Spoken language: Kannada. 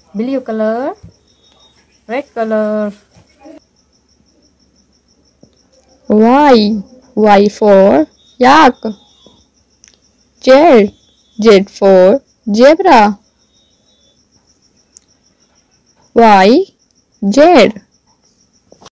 blue color, red color. Y for yak. Z for zebra. Y, Z.